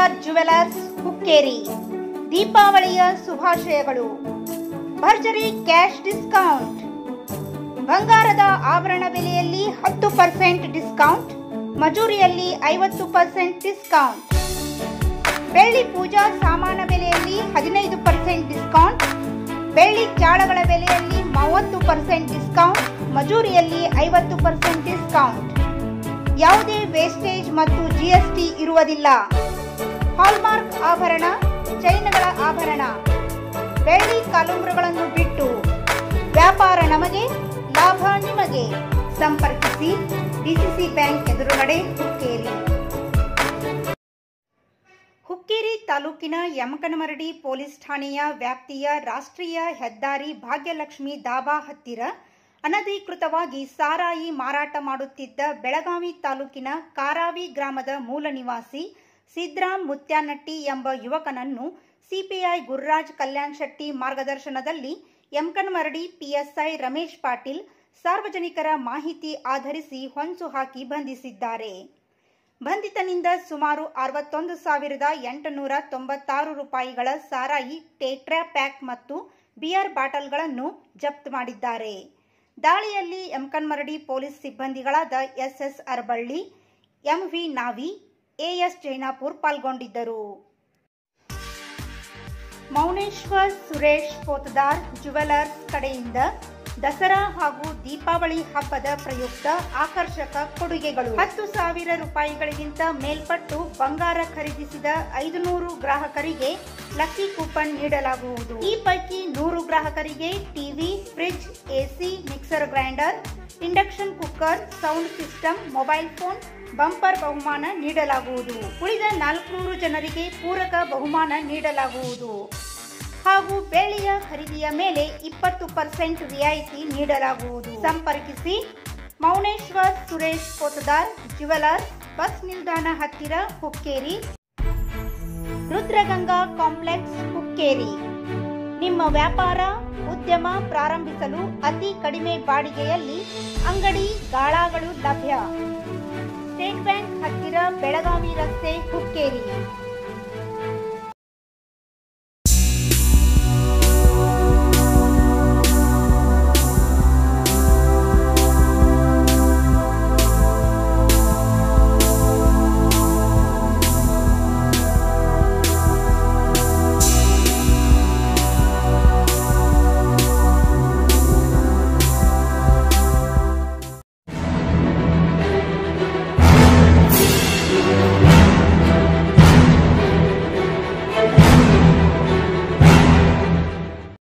Potadar jewellers Hukkeri ದೀಪಾವಳಿಯ ಶುಭಾಶಯಗಳು. ಭರ್ಜರಿ ಕ್ಯಾಶ್ ಡಿಸ್ಕೌಂಟ್. ಬಂಗಾರದ ಆಭರಣ ಬೆಲೆಯಲ್ಲಿ 10% ಡಿಸ್ಕೌಂಟ್, ಮಜೂರಿಯಲ್ಲಿ 50% ಡಿಸ್ಕೌಂಟ್. ಬೆಳ್ಳಿ ಪೂಜಾ ಸಾಮಾನ ಬೆಲೆಯಲ್ಲಿ 15% ಡಿಸ್ಕೌಂಟ್, ಬೆಳ್ಳಿ ಚಾಳಗಳ ಬೆಲೆಯಲ್ಲಿ 30% ಡಿಸ್ಕೌಂಟ್, ಮಜೂರಿಯಲ್ಲಿ 50% ಡಿಸ್ಕೌಂಟ್. ಯಾವುದೇ ವೇಸ್ಟೇಜ್ ಮತ್ತು GST ಇರುವುದಿಲ್ಲ. ಹಾಲ್ಮಾರ್ಕ್ ಆಭರಣ, ಚೈನ್ಗಳ ಆಭರಣ, ಬೆಳ್ಳಿ ಕಾಲುಂಗುರಗಳನ್ನು ಬಿಟ್ಟು ವ್ಯಾಪಾರ ನಮಗೆ, ಲಾಭ ನಿಮಗೆ. ಸಂಪರ್ಕಿಸಿ DCC ಬ್ಯಾಂಕ್ ಎದುರುಗಡೆ ಹುಕ್ಕೇರಿ. ಹುಕ್ಕೇರಿ ತಾಲೂಕಿನ ಯಮಕನಮರಡಿ ಪೊಲೀಸ್ ಠಾಣೆಯ ವ್ಯಾಪ್ತಿಯ ರಾಷ್ಟ್ರೀಯ ಹೆದ್ದಾರಿ ಭಾಗ್ಯಲಕ್ಷ್ಮಿ ದಾಬಾ ಹತ್ತಿರ ಅನಧಿಕೃತವಾಗಿ ಸಾರಾಯಿ ಮಾರಾಟ ಮಾಡುತ್ತಿದ್ದ ಬೆಳಗಾವಿ ತಾಲೂಕಿನ ಕಾರಾವಿ ಗ್ರಾಮದ ಮೂಲ ನಿವಾಸಿ ಸಿದ್ರಾಮ್ ಮುತ್ಯಾನಟ್ಟಿ ಎಂಬ ಯುವಕನನ್ನು ಸಿಪಿಐ ಗುರುರಾಜ್ ಕಲ್ಯಾಣ್ ಶೆಟ್ಟಿ ಮಾರ್ಗದರ್ಶನದಲ್ಲಿ ಯಮಕನಮರಡಿ PSI ರಮೇಶ್ ಪಾಟೀಲ್ ಸಾರ್ವಜನಿಕರ ಮಾಹಿತಿ ಆಧರಿಸಿ ಹೊಂಚು ಹಾಕಿ ಬಂಧಿಸಿದ್ದಾರೆ. ಬಂಧಿತನಿಂದ ಸುಮಾರು 61,896 ರೂಪಾಯಿಗಳ ಸಾರಾಯಿ ಟೆಟ್ರಾ ಪ್ಯಾಕ್ ಮತ್ತು ಬಿಯರ್ ಬಾಟಲ್ಗಳನ್ನು ಜಪ್ತ್ ಮಾಡಿದ್ದಾರೆ. ದಾಳಿಯಲ್ಲಿ ಯಮಕನಮರಡಿ ಪೊಲೀಸ್ ಸಿಬ್ಬಂದಿಗಳಾದ SS Araballi, MV Navi, AS Jainapur ಪಾಲ್ಗೊಂಡಿದ್ದರು. ಮೌನೇಶ್ವರ್ ಸುರೇಶ್ ಪೋತದಾರ್ ಜ್ಯುವೆಲರ್ಸ್ ಕಡೆಯಿಂದ ದಸರಾ ಹಾಗೂ ದೀಪಾವಳಿ ಹಬ್ಬದ ಪ್ರಯುಕ್ತ ಆಕರ್ಷಕ ಕೊಡುಗೆಗಳು. 10,000 ರೂಪಾಯಿಗಳಿಗಿಂತ ಮೇಲ್ಪಟ್ಟು ಬಂಗಾರ ಖರೀದಿಸಿದ 500 ಗ್ರಾಹಕರಿಗೆ ಲಕ್ಕಿ ಕೂಪನ್ ನೀಡಲಾಗುವುದು. ಈ ಪೈಕಿ 100 ಗ್ರಾಹಕರಿಗೆ TV, fridge, AC, mixer grinder, induction cooker, sound system, mobile phone bumper ಬಹುಮಾನ ನೀಡಲಾಗುವುದು. ಉಳಿದ 400 ಜನರಿಗೆ ಪೂರಕ ಬಹುಮಾನ ನೀಡಲಾಗುವುದು ಹಾಗೂ ಬೆಳ್ಳಿಯ ಖರೀದಿಯ ಮೇಲೆ 20% ರಿಯಾಯಿತಿ ನೀಡಲಾಗುವುದು. ಸಂಪರ್ಕಿಸಿ ಮೌನೇಶ್ವರ್ ಸುರೇಶ್ ಪೋತದಾರ್ ಜ್ಯುವೆಲರ್ಸ್, ಬಸ್ ನಿಲ್ದಾಣ ಹತ್ತಿರ ಹುಕ್ಕೇರಿ, ರುದ್ರಗಂಗಾ ಕಾಂಪ್ಲೆಕ್ಸ್ ಹುಕ್ಕೇರಿ. ನಿಮ್ಮ ವ್ಯಾಪಾರ ಉದ್ಯಮ ಪ್ರಾರಂಭಿಸಲು ಅತಿ ಕಡಿಮೆ ಬಾಡಿಗೆಯಲ್ಲಿ ಅಂಗಡಿ ಗಾಳಾಗಳು ಲಭ್ಯ. ಸ್ಟೇಟ್ ಬ್ಯಾಂಕ್ ಹತ್ತಿರ ಬೆಳಗಾವಿ ರಸ್ತೆ ಹುಕ್ಕೇರಿ.